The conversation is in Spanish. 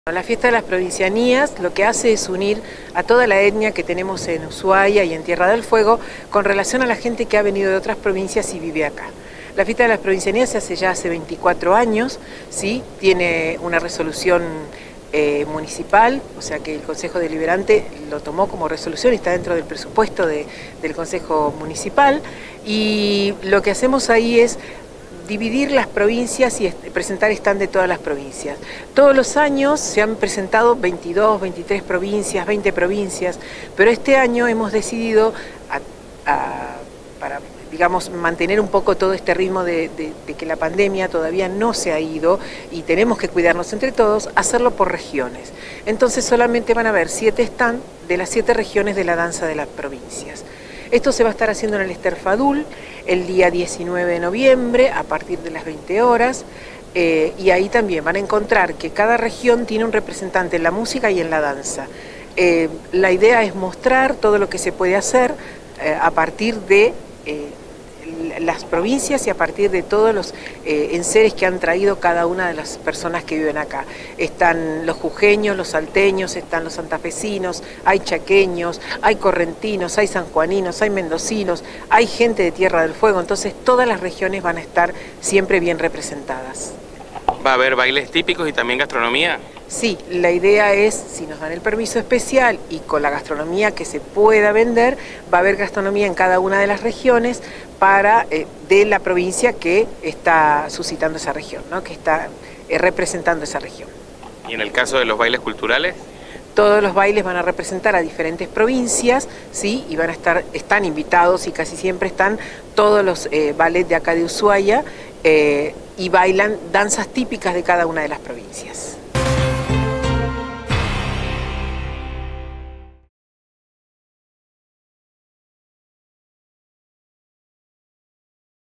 La fiesta de las provincianías lo que hace es unir a toda la etnia que tenemos en Ushuaia y en Tierra del Fuego con relación a la gente que ha venido de otras provincias y vive acá. La fiesta de las provincianías se hace ya hace 24 años, ¿sí? Tiene una resolución municipal, o sea que el Consejo Deliberante lo tomó como resolución y está dentro del presupuesto del Consejo Municipal, y lo que hacemos ahí es dividir las provincias y presentar stand de todas las provincias. Todos los años se han presentado 22, 23 provincias, 20 provincias, pero este año hemos decidido, para digamos, mantener un poco todo este ritmo de que la pandemia todavía no se ha ido y tenemos que cuidarnos entre todos, hacerlo por regiones. Entonces solamente van a haber 7 stands de las 7 regiones de la danza de las provincias. Esto se va a estar haciendo en el Esterfadul el día 19 de noviembre a partir de las 20 horas y ahí también van a encontrar que cada región tiene un representante en la música y en la danza. La idea es mostrar todo lo que se puede hacer a partir de las provincias y a partir de todos los enseres que han traído cada una de las personas que viven acá. Están los jujeños, los salteños, están los santafesinos, hay chaqueños, hay correntinos, hay sanjuaninos, hay mendocinos, hay gente de Tierra del Fuego, entonces todas las regiones van a estar siempre bien representadas. ¿Va a haber bailes típicos y también gastronomía? Sí, la idea es, si nos dan el permiso especial y con la gastronomía que se pueda vender, va a haber gastronomía en cada una de las regiones de la provincia que está suscitando esa región, ¿no? Que está representando esa región. ¿Y en el caso de los bailes culturales? Todos los bailes van a representar a diferentes provincias, ¿sí? Y están invitados y casi siempre están todos los ballets de acá de Ushuaia y bailan danzas típicas de cada una de las provincias.